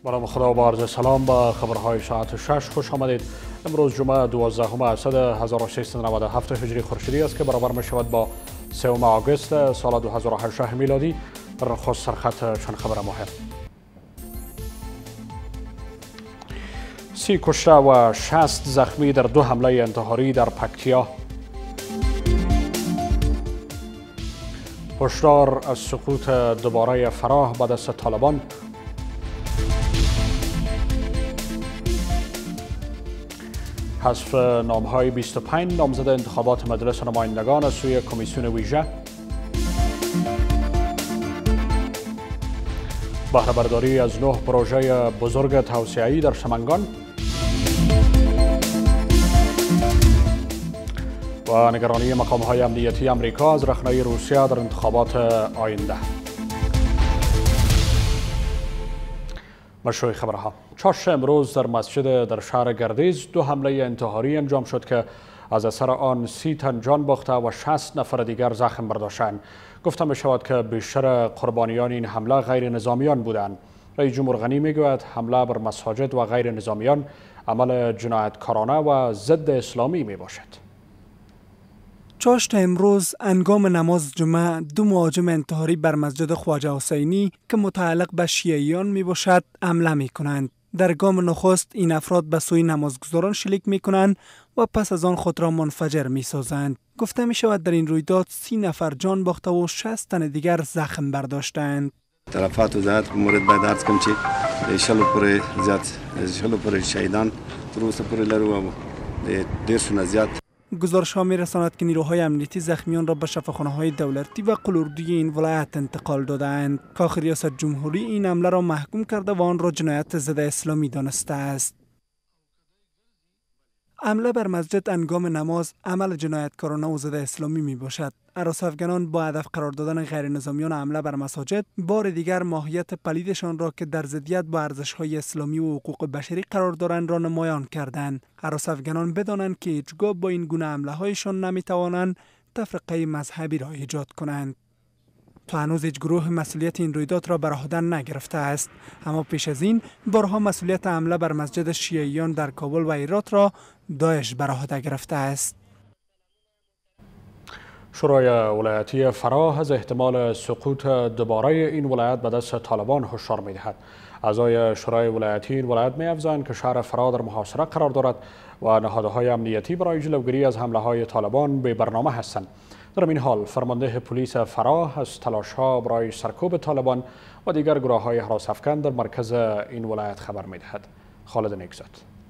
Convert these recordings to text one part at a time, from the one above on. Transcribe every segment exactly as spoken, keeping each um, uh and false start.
برام خدا و عرض سلام به خبرهای ساعت شش خوش آمدید. امروز جمعه دوازدهم اسد هزار و سیصد و نود و هفت هجری خورشیدی است که برابر می شود با سوم آگوست سال دو هزار و هجده میلادی. در نخست سرخط چند خبر مهم: سی کشته و شصت زخمی در دو حمله انتحاری در پکتیا. هشدار از سقوط دوباره فراه به دست طالبان. حذف نام‌های بیست و پنج نامزد انتخابات مجلس نمایندگان از سوی کمیسیون ویژه. بهره برداری از نه پروژه بزرگ توسعه‌ای در سمنگان. و نگرانی مقام‌های امنیتی امریکا از رخنه‌ای روسیه در انتخابات آینده. مشروع خبرها: چاشت امروز در مسجد در شهر گردیز دو حمله انتحاری انجام شد که از اثر آن سی تن جان باخته و شصت نفر دیگر زخم برداشتند. گفته می شود که بیشتر قربانیان این حمله غیر نظامیان بودند. رئیس جمهور غنی می گوید حمله بر مساجد و غیر نظامیان عمل جنایتکارانه و ضد اسلامی می باشد. چاشت امروز انگام نماز جمعه دو مهاجم انتحاری بر مسجد خواجه حسینی که متعلق به شیعیان می باشد حمله می کنند. در گام نخست این افراد به سوی نمازگزاران شلیک می کنند و پس از آن خود را منفجر می سازند. گفته می شود در این رویداد سی نفر جان باخته و شصت تن دیگر زخم برداشتند. تلفات و زیاد مورد باید عرض کنم که شلو پر زیاد شلو پر شهیدان روز پر لرو و دیرشون زیاد. گزارش ها می رساند که نیروهای امنیتی زخمیان را به شفاخانه های دولتی و قلوردوی این ولایت انتقال دادند. کاخ ریاست جمهوری این حمله را محکوم کرده و آن را جنایت ضد اسلامی دانسته است. حمله بر مسجد انگام نماز عمل جنایتکارانه و ضد اسلامی می باشد. هراس افغانان با هدف قرار دادن غیر نظامیان حمله بر مساجد بار دیگر ماهیت پلیدشان را که در ضدیت با ارزش‌های اسلامی و حقوق بشری قرار دارند را نمایان کردند. هراس افغانان بدانند که هیچگاه با این گونه حمله‌هایشان نمی‌توانند تفرقه مذهبی را ایجاد کنند. تا هنوز هیچ گروه مسئولیت این رویداد را بر عهده نگرفته است، اما پیش از این بارها مسئولیت حمله بر مسجد شیعیان در کابل و هرات را داعش بر عهده گرفته است. شورای ولایتی فراه از احتمال سقوط دوباره این ولایت به دست طالبان هشدار می‌دهد. اعضای شورای ولایتی این ولایت می‌افزایند که شهر فراه در محاصره قرار دارد و نهادهای امنیتی برای جلوگیری از حمله‌های طالبان به برنامه هستند. در این حال فرمانده پلیس فراه از تلاش‌ها برای سرکوب طالبان و دیگر گروه‌های هراس افکن در مرکز این ولایت خبر می‌دهد. خالد نیکزاد: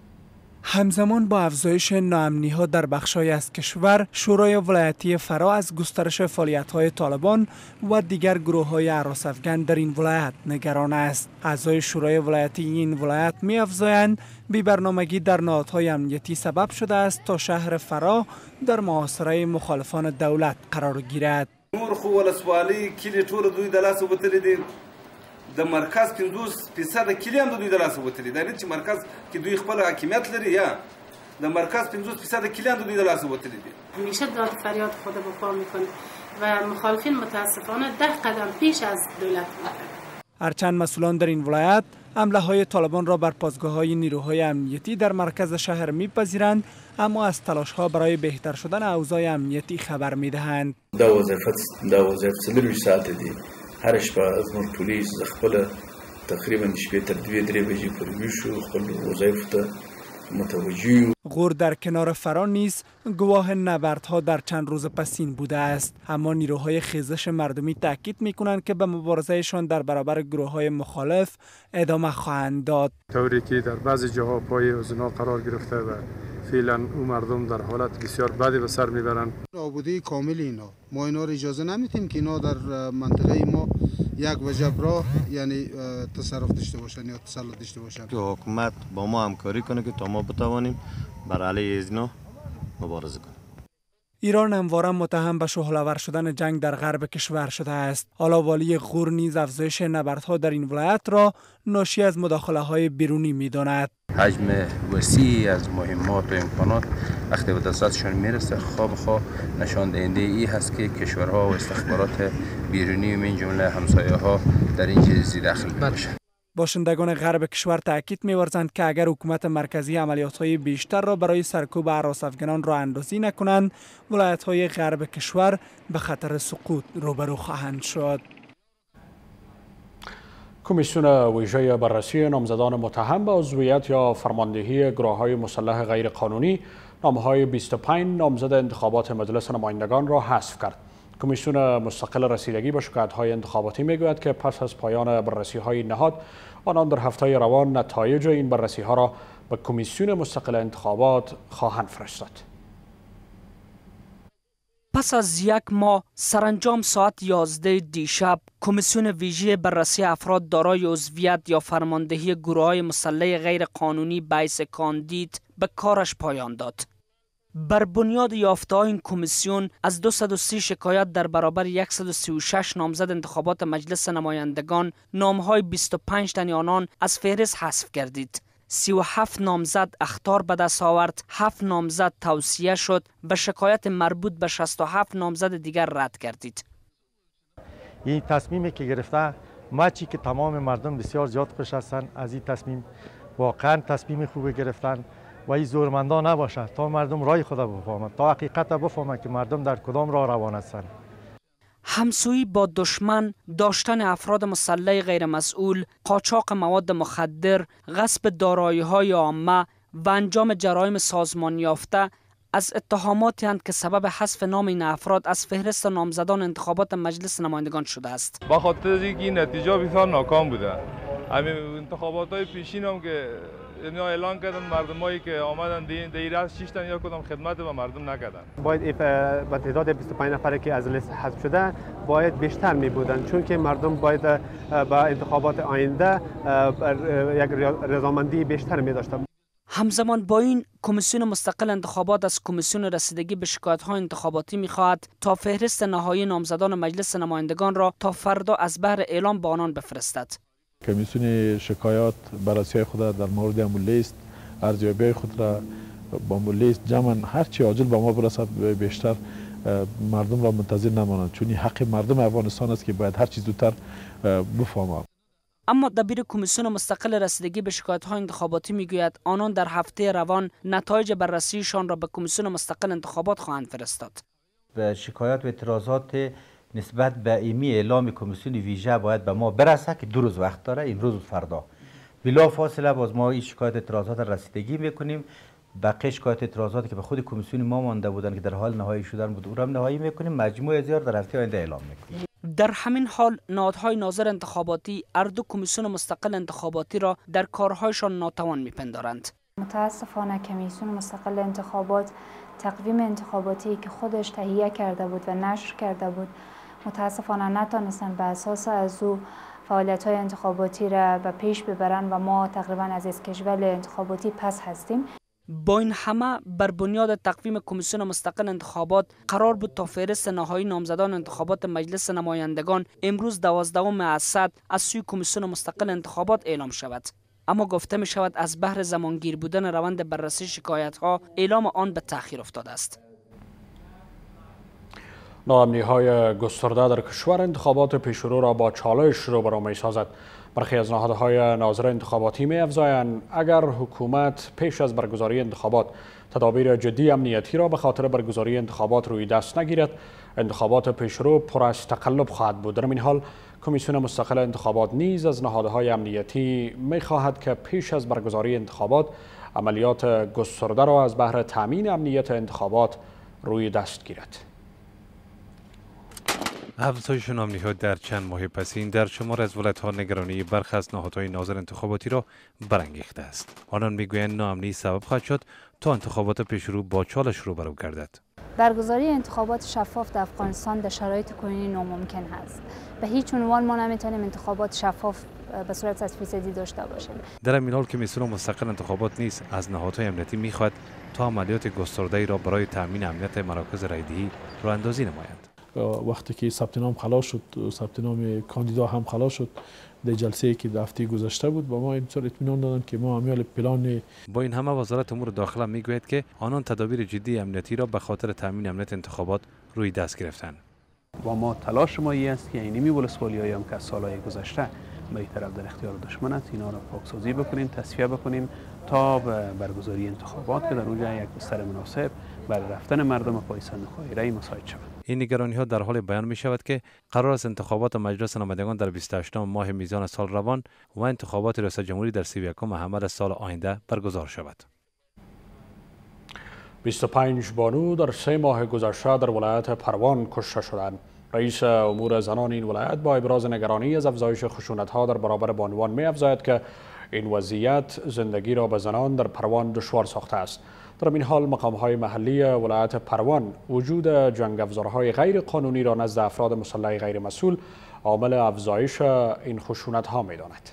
همزمان با افزایش ناامنی‌ها در بخش‌های از کشور، شورای ولایتی فراه از گسترش فعالیت‌های طالبان و دیگر گروه‌های هراس افکن در این ولایت نگران است. اعضای شورای ولایتی این ولایت می‌افزایند بی‌برنامگی در نهادهای امنیتی سبب شده است تا شهر فراه در محاصره مخالفان دولت قرار گیرد. نور خو ولسوالی کلی ټول دوی د لاس وبتلې دي د مرکز پنځوس فیصد کلی هم دوی د لاس وبتلې دي چې مرکز کې دوی خپل حاکمیت لري یا د مرکز پنځوس فیصد کلی هم دوی د لاس وبتلې دي. همیشه داد فریاد خود به پا میکنه و مخالفین متاسفانه ده قدم پیش از دولت بودند. هرچند مسئولان در این ولایت حمله های طالبان را بر پاسگاه های نیروهای امنیتی در مرکز شهر میپذیرند، اما از تلاش ها برای بهتر شدن اوضاع امنیتی خبر میدهند. دا وظیفت دا وظیفت څلور ساعت دي. هر شپه از نور پولیس خپل تقریبا شپې تر دوه درې بجې پورې ویشو خپل وظایف ته متوجه. غور در کنار فراه نیز گواه نبردها در چند روز پسین بوده است، اما نیروهای خیزش مردمی تاکید میکنند که به مبارزهشان در برابر گروههای مخالف ادامه خواهند داد. طوری که در بعضی جاها پای اوزنا قرار گرفته و فعلا اون مردم در حالت بسیار بدی به سر میبرند. آبودی کامل اینا ما اینا رو اجازه نمیدیم که اینا در منطقه ما یک وجب راه یعنی تصرف داشته باشن یا تسلط داشته باشن. که حکومت با ما همکاری کنه که تا ما بتوانیم بر علیه اینا مبارزه کنیم. ایران همواره متهم به شعله‌آور شدن جنگ در غرب کشور شده است. حالا والی غور نیز افزایش نبردها در این ولایت را ناشی از مداخله‌های بیرونی می‌داند. حجم وسیعی از مهمات و امکانات وقتی به دستشان میرسه خواب خواه نشان دهنده ای هست که کشورها و استخبارات بیرونی و من جمله همسایه ها در این چیزی دخل باشند. باشندگان غرب کشور تاکید می‌ورزند که اگر حکومت مرکزی عملیات‌های بیشتر را برای سرکوب هراس افغانان راه اندازی نکنند، ولایت‌های غرب کشور به خطر سقوط روبرو خواهند شد. کمیسیون ویژه بررسی نامزدان متهم به عضویت یا فرماندهی گروه‌های مسلح غیرقانونی نامه‌های بیست و پنج نامزد انتخابات مجلس نمایندگان را حذف کرد. کمیسیون مستقل رسیدگی به شکایت‌های انتخاباتی می‌گوید که پس از پایان بررسی‌های نهاد، آنان در هفته روان نتایج این بررسی‌ها را به کمیسیون مستقل انتخابات خواهند فرستاد. پس از یک ماه سرانجام ساعت یازده دیشب کمیسیون ویژه بررسی افراد دارای عضویت یا فرماندهی گروه‌های مسلح غیر قانونی بیس کاندید به کارش پایان داد. بر بنیاد یافته‌های این کمیسیون از دویست و سی شکایت در برابر صد و سی و شش نامزد انتخابات مجلس نمایندگان نام‌های بیست و پنج تن آنان از فهرست حذف گردید. سی و هفت نامزد اخطار به دست آورد، هفت نامزد توصیه شد و شکایت مربوط به شصت و هفت نامزد دیگر رد گردید. این تصمیمی که گرفته ماچی که تمام مردم بسیار زیاد خوش هستند از این تصمیم، واقعا تصمیم خوبی گرفتن و این زورمندان نباشه تا مردم رای خود بفهمند، تا حقیقت بفهمند که مردم در کدام راه روان هستند. همسویی با دشمن، داشتن افراد مسلح غیر مسئول، قاچاق مواد مخدر، غصب دارایی‌های عامه و انجام جرایم سازمان یافته از اتهاماتی هستند که سبب حذف نام این افراد از فهرست نامزدان انتخابات مجلس نمایندگان شده است. با خاطر اینکه نتیجه بسیار ناکام بوده. همین انتخابات‌های پیشین هم که اینا اعلان کردن مردمایی که آمدن دیر از شش تن یا کدام خدمت به مردم نکردن. باید با تعداد بیست و پنج نفری که از لیست حذف شده باید بیشتر می بودن، چون که مردم باید با انتخابات آینده یک رضامندی بیشتر می داشتن. همزمان با این کمیسیون مستقل انتخابات از کمیسیون رسیدگی به شکایت‌های انتخاباتی می‌خواهد تا فهرست نهایی نامزدان مجلس نمایندگان را تا فردا از بهر اعلام به آنان بفرستد. کمیسیون شکایات بررسی خود در مورد همون لیست ارزیابی خود را با همون لیست جمعاً هر چی عاجل به ما برسد بیشتر مردم را منتظر نمانند، چون این حق مردم افغانستان است که باید هر چی زودتر بفهمند. اما دبیر کمیسیون مستقل رسیدگی به شکایت‌های انتخاباتی میگوید آنان در هفته روان نتایج بررسیشان را به کمیسیون مستقل انتخابات خواهند فرستاد. به شکایات و اعتراضات نسبت به ایمی اعلام کمیسیون ویژه باید به ما برسه که دو روز وقت داره، امروز و فردا. بلا فاصله باز ما این شکایت اعتراضات رسیدگی میکنیم. بقیه شکایت اعتراضاتی که به خود کمیسیون ما مانده بودن که در حال نهایی شدن بود او را نهایی میکنیم. مجموع زیار در هفته آینده اعلام میکنیم. در همین حال نهادهای ناظر انتخاباتی هر دو کمیسیون مستقل انتخاباتی را در کارهایشان ناتوان میپندارند. متاسفانه کمیسیون مستقل انتخابات تقویم انتخاباتی که خودش تهیه کرده بود و نشر کرده بود متاسفانه نتانستن به اساس از او فعالیت‌های انتخاباتی را به پیش ببرند و ما تقریبا از اسکیجول انتخاباتی پس هستیم. با این همه بر بنیاد تقویم کمیسیون مستقل انتخابات قرار بود تا فهرست نهایی نامزدان انتخابات مجلس نمایندگان امروز دوازدهم اسد از سوی کمیسیون مستقل انتخابات اعلام شود. اما گفته می شود از بهر زمانگیر بودن روند بررسی شکایت ها اعلام آن به تأخیر افتاده است. ناامنی های گسترده در کشور انتخابات پیشرو را با چالش روبرو می سازد. برخی از نهادهای ناظر انتخاباتی می افزایند اگر حکومت پیش از برگزاری انتخابات تدابیر جدی امنیتی را به خاطر برگزاری انتخابات روی دست نگیرد، انتخابات پیشرو پر از تقلب خواهد بود. در این حال کمیسیون مستقل انتخابات نیز از نهادهای امنیتی می خواهد که پیش از برگزاری انتخابات عملیات گسترده را از بهر تامین امنیت انتخابات روی دست گیرد. افزایش ناامنی‌ها در چند ماه پسین در شمار از ولایت‌ها نگرانی برخی از نهادهای ناظر انتخاباتی را برانگیخته است. آنان میگویند ناامنی سبب خواهد شد تا انتخابات پیشرو با چالش روبرو گردد. برگزاری انتخابات شفاف در افغانستان در شرایط کنونی ناممکن است. به هیچ عنوان ما نمیتونیم انتخابات شفاف به صورت صد فیصدی داشته باشیم. در این حال کمیسیون مستقل انتخابات نیز از نهادهای امنیتی میخواهد تا عملیات گسترده‌ای را برای تامین امنیت مراکز رایدهی راه‌اندازی نمایند. وقتی که ثبت نام خلاص شد، ثبت نام کاندیدا هم خلاص شد، در جلسه که هفته گذشته بود با ما اینطور اطمینان دادن که ما عمل پلان. با این همه وزارت امور داخله میگوید که آنان تدابیر جدی امنیتی را به خاطر تامین امنیت انتخابات روی دست گرفتند. با ما تلاش ما این است که اینمی ولسوالی‌هایی هم که سالهای گذشته به این طرف در اختیار دشمن است. اینا را پاکسازی بکنیم، تصفیه بکنیم تا برگزاری انتخابات که در اونجا یک بستر مناسب برای رفتن مردم پای صندوق‌های رای مساعد شود. این نگرانی ها در حال بیان می شود که قرار است انتخابات مجلس نمایندگان در بیست و هشتم ماه میزان سال روان و انتخابات ریاست جمهوری در سی و یکم حمل سال آینده برگزار شود. بیست و پنج بانو در سه ماه گذشته در ولایت پروان کشته شدند. رئیس امور زنان این ولایت با ابراز نگرانی از افزایش خشونت‌ها در برابر بانوان می‌افزاید که این وضعیت زندگی را به زنان در پروان دشوار ساخته است. در این حال مقام‌های محلی ولایت پروان وجود جنگ افزارهای غیر قانونی را نزد افراد مسلح غیر مسئول عامل افزایش این خشونت‌ها می‌داند.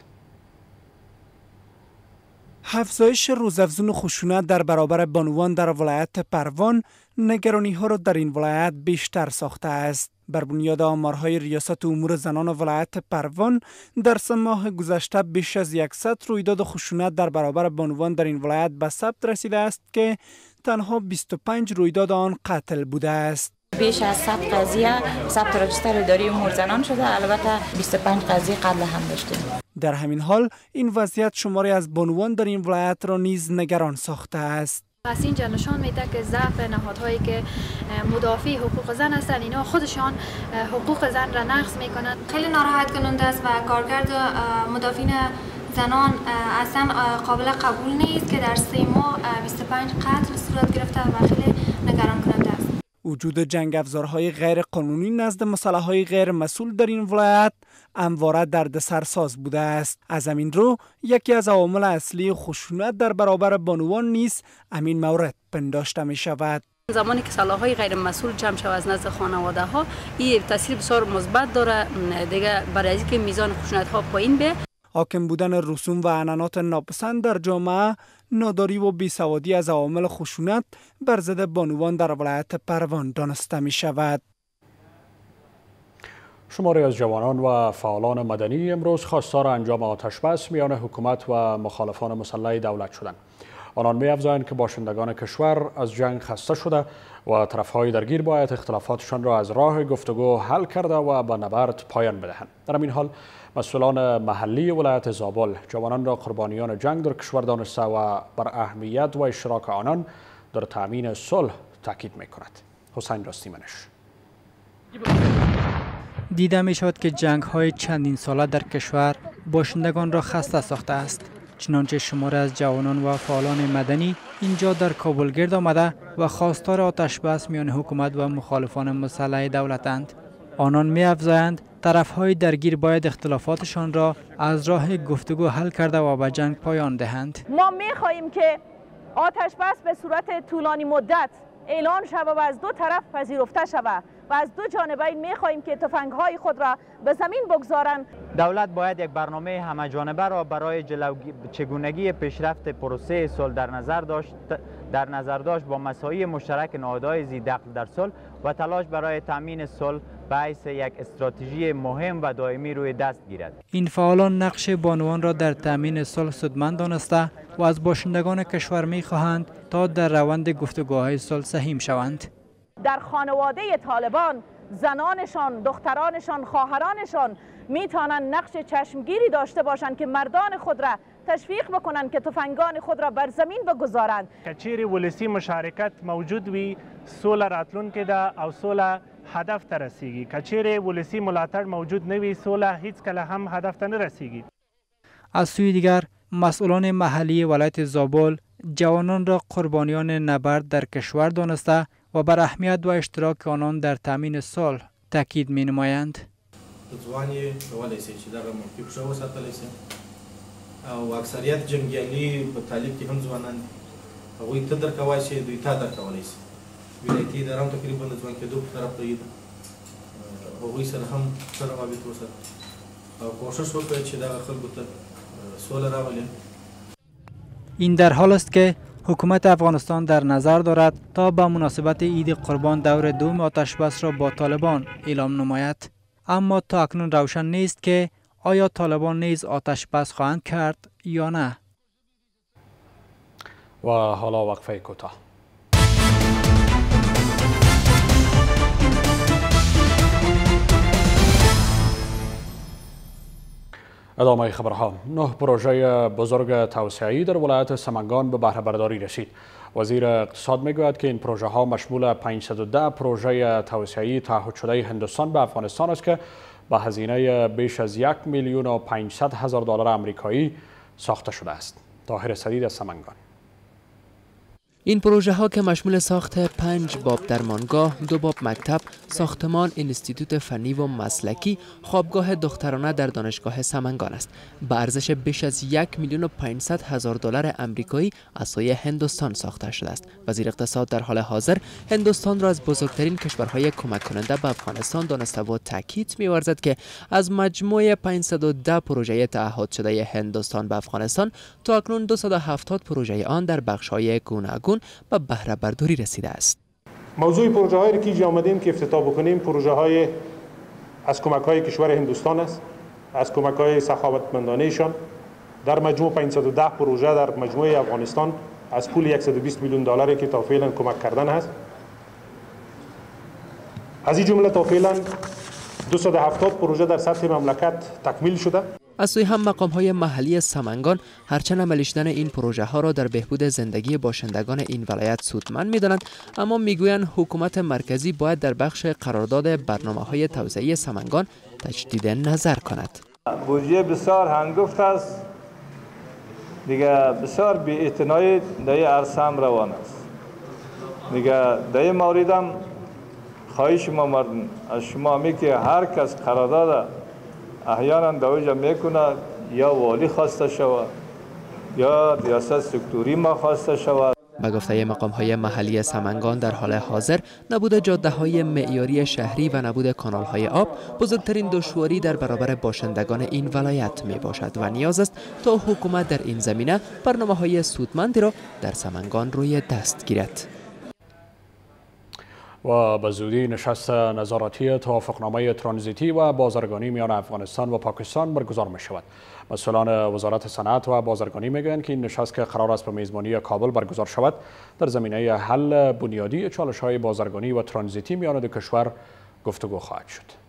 افزایش روزافزون خشونت در برابر بانوان در ولایت پروان نگرانی ها را در این ولایت بیشتر ساخته است. بر بنیاد آمارهای ریاست امور زنان ولایت پروان در سه ماه گذشته بیش از صد رویداد خشونت در برابر بانوان در این ولایت به ثبت رسیده است که تنها بیست و پنج رویداد آن قتل بوده است. بیش از صد قضیه ثبت راجستر اداری امور زنان شده، البته بیست و پنج قضیه قتل هم داشتیم. در همین حال این وضعیت شماری از بانوان در این ولایت را نیز نگران ساخته است. پس اینجا نشان میده که ضعف نهادهایی که مدافع حقوق زن هستند اینا خودشان حقوق زن را نقض میکنند. خیلی ناراحت کننده است و کارکرد مدافعین زنان اصلا قابل قبول نیست که در سه ماه بیست و پنج قتل صورت گرفته و خیلی نگران کننده است. وجود جنگ افزارهای غیر قانونی نزد مسلح‌های غیر مسئول در این ولایت همواره دردسرساز بوده است. از همین رو یکی از عوامل اصلی خشونت در برابر بانوان نیز همین مورد پنداشته می شود. زمانی که سلاح‌های غیر مسئول جمع شود از نزد خانواده ها، این تاثیر بسیار مثبت داره دیگه برای اینکه میزان خشونت ها پایین به. حاکم بودن رسوم و عنعنات ناپسند در جامعه، ناداری و بیسوادی از عوامل خشونت بر ضد بانوان در ولایت پروان دانسته می شود. شماری از جوانان و فعالان مدنی امروز خواستار انجام آتش بس میان حکومت و مخالفان مسلح دولت شدند. آنان می‌افزایند که باشندگان کشور از جنگ خسته شده و طرف‌های درگیر باید اختلافاتشان را از راه گفتگو حل کرده و به نبرد پایان بدهند. در این حال مسئولان محلی ولایت زابل جوانان را قربانیان جنگ در کشور دانسته و بر اهمیت و اشتراک آنان در تأمین صلح تاکید می‌کند. حسین راستیمنش. دیده می شود که جنگ های چندین ساله در کشور باشندگان را خسته ساخته است. چنانچه شماره از جوانان و فعالان مدنی اینجا در کابل گرد آمده و خواستار آتش بس میان حکومت و مخالفان مسلح دولتند. آنان می افزایند طرف های درگیر باید اختلافاتشان را از راه گفتگو حل کرده و به جنگ پایان دهند. ما می خواهیم که آتش بس به صورت طولانی مدت اعلان شود و از دو طرف پذیرفته شود و از دو جانبین می خواهیم که تفنگ‌های خود را به زمین بگذارند. دولت باید یک برنامه همه جانبه را برای جلوگیری چگونگی پیشرفت پروسه صلح در نظر داشت در نظر داشت با مساعی مشترک نهادهای ذی دخل در صلح و تلاش برای تامین صلح باعث یک استراتژی مهم و دائمی روی دست گیرد. این فعالان نقش بانوان را در تامین صلح سودمند دانسته و از باشندگان کشور می خواهند تا در روند گفتگوهای صلح سهیم شوند. در خانواده طالبان زنانشان، دخترانشان، خواهرانشان میتوانند نقش چشمگیری داشته باشند که مردان خود را تشویق بکنند که تفنگان خود را بر زمین بگذارند. کچیر ولسی مشارکت موجود وی صلح راتلونکې ده او صلح هدف ته رسیږي. کچیر ولسی ملاتړ موجود نوی صلح هیڅ کله هم هدف ته نه رسیږي. از سوی دیگر مسئولان محلی ولایت زابل جوانان را قربانیان نبرد در کشور دانسته و بر اهمیت و اشتراک آنان در تامین صلح تاکید می نمایند. ځوان یې کولی شي چې دغه موقف ښه وساتلی شي او اکثریت جنګیالي په طالب کې هم ځوانان دي، هغوی ته درکولی شي، دوی تا درکولی شي. ولایتي اداره هم تقریبا د ځوان کېدو په طرف لګي ده، هغوی سره هم ښه روابط وساتي او کوښښ وکړي چې دغه خلکو ته سوله راولي. این در حال است که حکومت افغانستان در نظر دارد تا به مناسبت عید قربان دور دوم آتش بس را با طالبان اعلام نماید. اما تا اکنون روشن نیست که آیا طالبان نیز آتش بس خواهند کرد یا نه. و حالا وقفه کوتاه. ادامه خبرها. نه پروژه بزرگ توسعه‌ای در ولایت سمنگان به بهره برداری رسید. وزیر اقتصاد میگوید که این پروژه ها مشمول پانصد و ده پروژه توسعه‌ای تعهد شده هندوستان به افغانستان است که با هزینه بیش از یک میلیون و پانصد هزار دلار آمریکایی ساخته شده است. طاهر سدید از سمنگان. این پروژه ها که مشمول ساخت پنج باب درمانگاه، دو باب مکتب، ساختمان انستیتوت فنی و مسلکی، خوابگاه دخترانه در دانشگاه سمنگان است. با ارزش بیش از یک میلیون و پانصد هزار دلار آمریکایی از سوی هندوستان ساخته شده است. وزیر اقتصاد در حال حاضر هندوستان را از بزرگترین کشورهای کمک کننده به افغانستان دانسته و تاکید می‌ورزد که از مجموع پانصد و ده پروژه تعهد شده هندوستان به افغانستان تا اکنون دویست و هفتاد پروژه آن در بخش‌های گوناگون به بهره برداری رسیده است. موضوع پروژه هایی که اینجا آمدیم که افتتاح بکنیم پروژه های از کمک های کشور هندوستان است، از کمک های سخاوتمندانه ایشان. در مجموع پانصد و ده پروژه در مجموعه افغانستان از پول صد و بیست میلیون دلاری که تا فعلا کمک کردن است. از این جمله تا فعلا دویست و هفتاد پروژه در سطح مملکت تکمیل شده. از سوی هم مقام های محلی سمنگان هرچند عملی شدن این پروژه ها را در بهبود زندگی باشندگان این ولایت سودمند می‌دانند، اما میگویند حکومت مرکزی باید در بخش قرارداد برنامه های توسعه سمنگان تجدید نظر کند. بودجه بسیار هنگفت است، دیگه بسیار بی‌اعتنایی در عرصه هم روان است. دیگه در موردم خواهش ما مردم از شما می که هر کس قرارداد احیانا دوجه میکنه یا والی خواسته شود یا ریاست سکتوری ما خواسته شود. به گفته مقام های محلی سمنگان در حال حاضر نبود جاده های معیاری شهری و نبود کانال های آب بزرگترین دشواری در برابر باشندگان این ولایت می باشد و نیاز است تا حکومت در این زمینه برنامه های سودمندی را در سمنگان روی دست گیرد. و به زودی نشست نظارتی توافقنامه ترانزیتی و بازرگانی میان افغانستان و پاکستان برگزار می شود. مسئولان وزارت صنعت و بازرگانی میگویند که این نشست که قرار است به میزبانی کابل برگزار شود در زمینه حل بنیادی چالش‌های بازرگانی و ترانزیتی میان دو کشور گفتگو خواهد شد.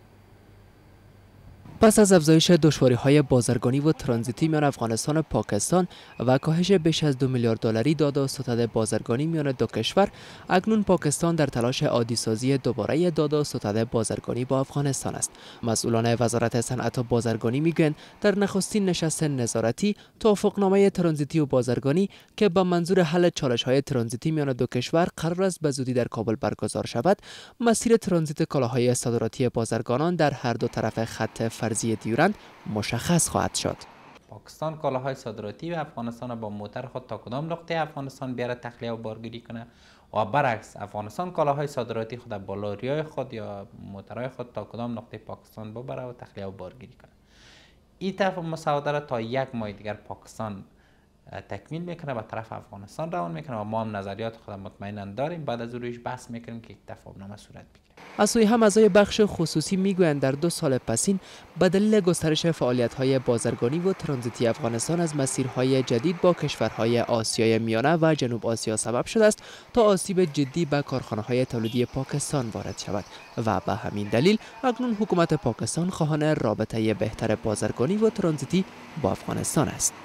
پس از افزایش دشواری‌های بازرگانی و ترانزیتی میان افغانستان و پاکستان و کاهش بیش از دو میلیارد دلاری داد و ستد بازرگانی میان دو کشور، اکنون پاکستان در تلاش عادی‌سازی دوباره داد و ستد بازرگانی با افغانستان است. مسئولان وزارت صنعت و بازرگانی میگویند در نخستین نشست نظارتی توافقنامه ترانزیتی و بازرگانی که با منظور حل چالش‌های ترانزیتی میان دو کشور قرار است به زودی در کابل برگزار شود، مسیر ترانزیت کالاهای صادراتی بازرگانان در هر دو طرف خط فرضی دیورند مشخص خواهد شد. پاکستان کالاهای صادراتی و افغانستان با موتر خود تا کدام نقطه افغانستان بیاره تخلیه و بارگیری کنه و برعکس افغانستان کالاهای صادراتی خود با لاریای خود یا موترهای خود تا کدام نقطه پاکستان ببره و تخلیه و بارگیری کنه. این طرف مساوده را تا یک ماه دیگر پاکستان تکمیل میکنه و طرف افغانستان روان میکنه و ما هم نظریات خود مطمئنا داریم. بعد از رویش بحث میکنیم که یک تفاهمنامه صورت بگیره. از سوی هم اعضای بخش خصوصی میگویند در دو سال پسین به دلیل گسترش فعالیت‌های بازرگانی و ترانزیتی افغانستان از مسیرهای جدید با کشورهای آسیای میانه و جنوب آسیا سبب شده است تا آسیب جدی به کارخانه‌های تولیدی پاکستان وارد شود و به همین دلیل اکنون حکومت پاکستان خواهان رابطه بهتر بازرگانی و ترانزیتی با افغانستان است.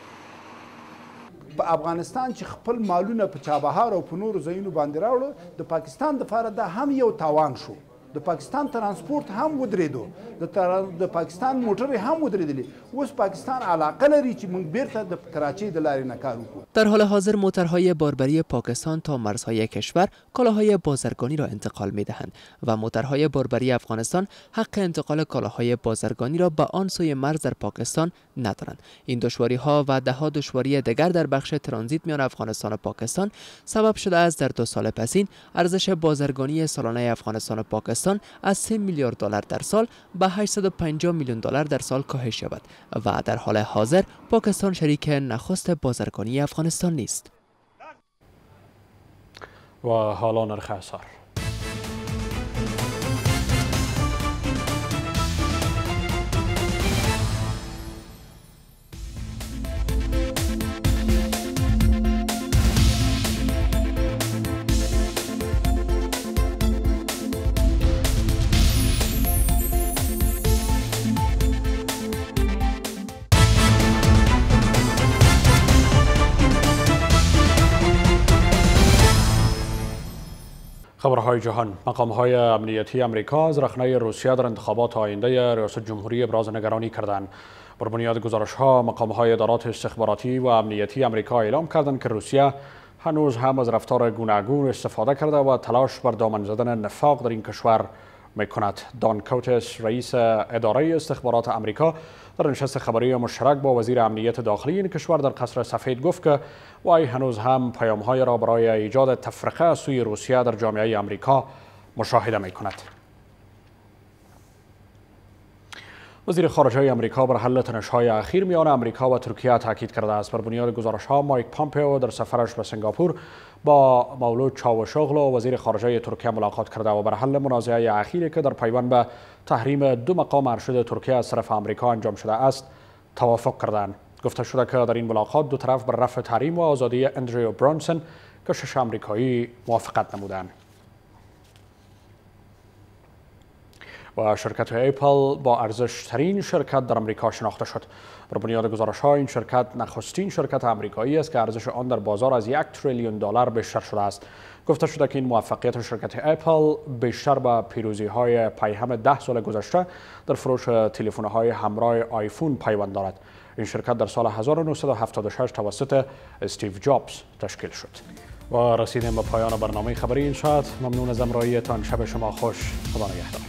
په افغانستان چې خپل مالونه په چابهار او په نورو ځایونو باندې راوړل د پاکستان دپاره دا هم یو تاوان شو. د پاکستان ترانسپورت هم ودرېدو، د پاکستان موټرې هم ودرېدلې. اوس پاکستان علاقه لري چې موږ بیرته د کراچۍ د لارې نه کار وکړو. در حال حاضر موترهای باربری پاکستان تا مرزهای کشور کالاهای بازرگانی را انتقال می‌دهند و موترهای باربری افغانستان حق انتقال کالاهای بازرگانی را به آن سوی مرز در پاکستان ندارند. این دشواری‌ها و ده‌ها دشواری دیگر در بخش ترانزیت میان افغانستان و پاکستان سبب شده است در دو سال پسین ارزش بازرگانی سالانه افغانستان و پاکستان از سه میلیارد دلار در سال به هشتصد و پنجاه میلیون دلار در سال کاهش یابد و در حال حاضر پاکستان شریک نخست بازرگانی افغانستان نیست. و حالا نرخ اسعار. خبرهای جهان. مقام‌های امنیتی امریکا از رخنه روسیه در انتخابات آینده ریاست جمهوری ابراز نگرانی کردند. بر بنیاد گزارش‌ها، مقام‌های ادارات استخباراتی و امنیتی امریکا اعلام کردند که روسیه هنوز هم از رفتار گوناگون استفاده کرده و تلاش بر دامن زدن نفاق در این کشور می‌کند. دان کوتس، رئیس اداره استخبارات امریکا، در نشست خبری مشترک با وزیر امنیت داخلی این کشور در قصر سفید گفت که وی هنوز هم پیام‌های را برای ایجاد تفرقه از سوی روسیه در جامعه امریکا مشاهده می‌کند. وزیر خارجه امریکا بر حل تنش‌های اخیر میان امریکا و ترکیه تاکید کرده است. بر بنیاد گزارش‌ها، مایک پامپئو در سفرش به سنگاپور با مولود چاوشوغلو وزیر خارجه ترکیه ملاقات کرده و بر حل منازعه اخیری که در پیوند به تحریم دو مقام ارشد ترکیه از طرف امریکا انجام شده است توافق کردند. گفته شده که در این ملاقات دو طرف بر رفع تحریم و آزادی اندریو برانسون کشش آمریکایی موافقت نمودند. و شرکت اپل با ارزش ترین شرکت در امریکا شناخته شد. بر بنیاد گزارش ها، این شرکت نخستین شرکت آمریکایی است که ارزش آن در بازار از یک تریلیون دلار بیشتر شده است. گفته شده که این موفقیت شرکت اپل بیشتر به پیروزی های پیهم ده سال گذشته در فروش تلفن های همراه آیفون پیوند دارد. این شرکت در سال هزار و نهصد و هفتاد و شش توسط استیو جابز تشکیل شد. و رسیدیم به پایان برنامه خبری این ساعت. ممنون از همراهیتان. شب شما خوش. خدا نگهدار.